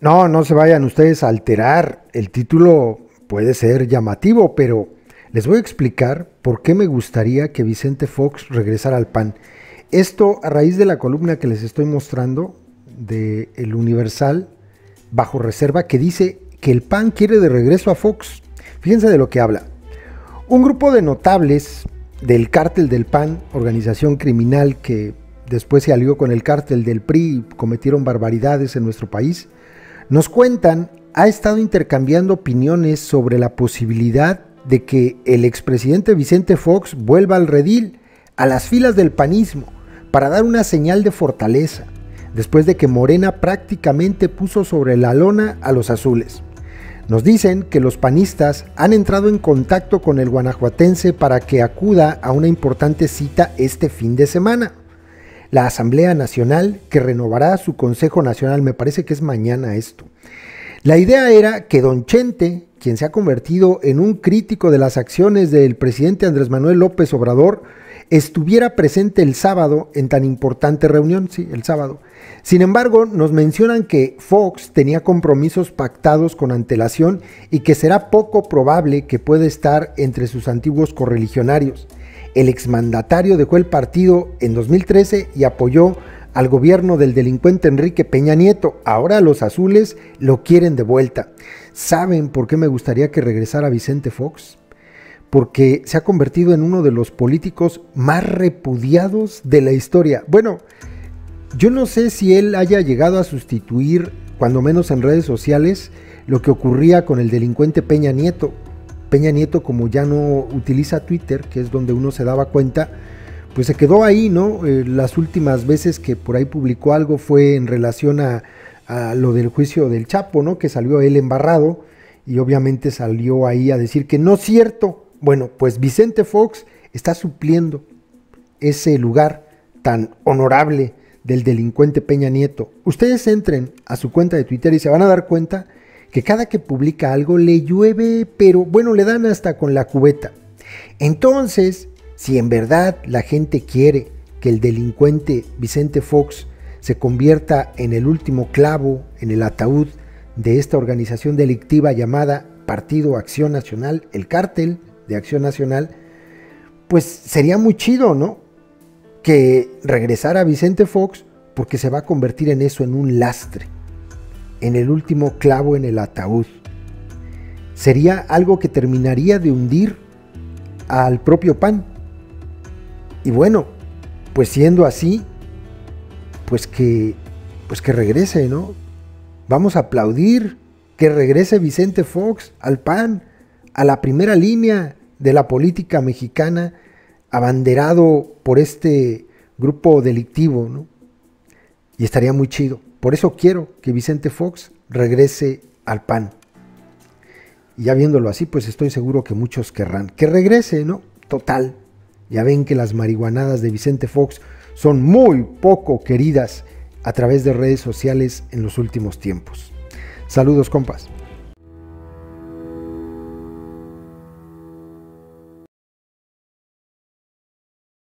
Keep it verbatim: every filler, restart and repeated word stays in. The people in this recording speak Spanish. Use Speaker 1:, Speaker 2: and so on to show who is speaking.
Speaker 1: No, no se vayan ustedes a alterar. El título puede ser llamativo, pero les voy a explicar por qué me gustaría que Vicente Fox regresara al P A N. Esto a raíz de la columna que les estoy mostrando de El Universal, bajo reserva, que dice que el P A N quiere de regreso a Fox. Fíjense de lo que habla. Un grupo de notables del cártel del P A N, organización criminal que después se alió con el cártel del P R I y cometieron barbaridades en nuestro país, nos cuentan, ha estado intercambiando opiniones sobre la posibilidad de que el expresidente Vicente Fox vuelva al redil, a las filas del panismo, para dar una señal de fortaleza, después de que Morena prácticamente puso sobre la lona a los azules. Nos dicen que los panistas han entrado en contacto con el guanajuatense para que acuda a una importante cita este fin de semana. La Asamblea Nacional, que renovará su Consejo Nacional, me parece que es mañana esto. La idea era que don Chente, quien se ha convertido en un crítico de las acciones del presidente Andrés Manuel López Obrador, estuviera presente el sábado en tan importante reunión, sí, el sábado. Sin embargo, nos mencionan que Fox tenía compromisos pactados con antelación y que será poco probable que pueda estar entre sus antiguos correligionarios. El exmandatario dejó el partido en dos mil trece y apoyó al gobierno del delincuente Enrique Peña Nieto. Ahora los azules lo quieren de vuelta. ¿Saben por qué me gustaría que regresara Vicente Fox? Porque se ha convertido en uno de los políticos más repudiados de la historia. Bueno, yo no sé si él haya llegado a sustituir, cuando menos en redes sociales, lo que ocurría con el delincuente Peña Nieto. Peña Nieto, como ya no utiliza Twitter, que es donde uno se daba cuenta, pues se quedó ahí, ¿no? Eh, las últimas veces que por ahí publicó algo fue en relación a, a lo del juicio del Chapo, ¿no? Que salió él embarrado y obviamente salió ahí a decir que no es cierto. Bueno, pues Vicente Fox está supliendo ese lugar tan honorable del delincuente Peña Nieto. Ustedes entren a su cuenta de Twitter y se van a dar cuenta que cada que publica algo le llueve, pero bueno, le dan hasta con la cubeta. Entonces, si en verdad la gente quiere que el delincuente Vicente Fox se convierta en el último clavo en el ataúd de esta organización delictiva llamada Partido Acción Nacional, el cártel de Acción Nacional, pues sería muy chido, ¿no? Que regresara Vicente Fox, porque se va a convertir en eso, en un lastre, en el último clavo en el ataúd. Sería algo que terminaría de hundir al propio P A N. Y bueno, pues siendo así, pues que, pues que regrese, ¿no? Vamos a aplaudir que regrese Vicente Fox al P A N, a la primera línea de la política mexicana, abanderado por este grupo delictivo, ¿no? Y estaría muy chido. Por eso quiero que Vicente Fox regrese al P A N. Y ya viéndolo así, pues estoy seguro que muchos querrán que regrese, ¿no? Total, ya ven que las marihuanadas de Vicente Fox son muy poco queridas a través de redes sociales en los últimos tiempos. Saludos, compas.